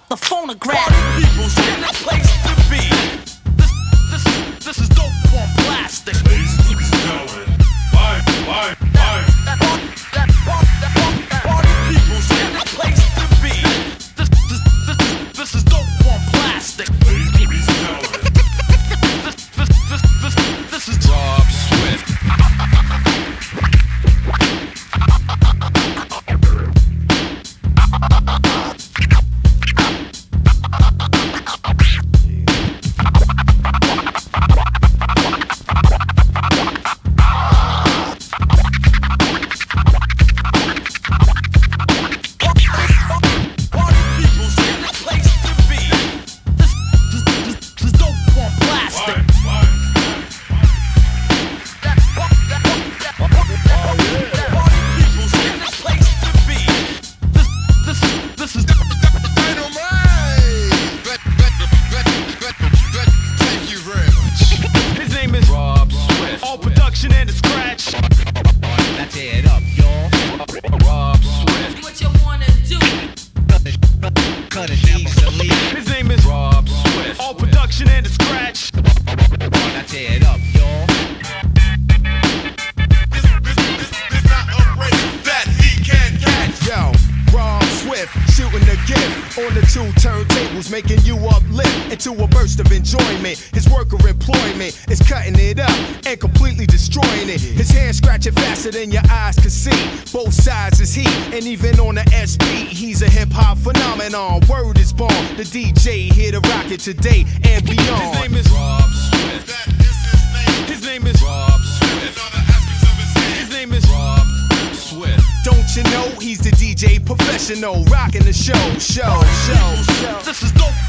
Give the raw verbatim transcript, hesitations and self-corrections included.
up the phonograph. Party people's in the place to be. This, this, this is dope on plastic. Ladies and gentlemen, live, live, live. Party people's in the place to be. This, this, this, this is dope on plastic. Ladies and gentlemen, This, this, this, this, this is Rob Swift. And a scratch. Now tear it up, y'all. Rob Swift. What you wanna do? Cut it, cut it easily. His name is Rob Swift. All production and a scratch. Now tear it up, y'all. this, this, this, this not a race that he can catch. Yo, Rob Swift, shooting the gift on the two turntables, making you uplift into a burst of enjoyment. His worker employment is cutting it up and completely destroying it. His hands scratching faster than your eyes can see. Both sides is he, and even on the S P, he's a hip hop phenomenon. Word is born, the D J here to rock it today and beyond. His name is Rob Swift. That is his name. His name is Rob Swift. In other aspects of his His hand. name is Rob Swift. Don't you know he's the D J professional, rocking the show, show, show, show. This is dope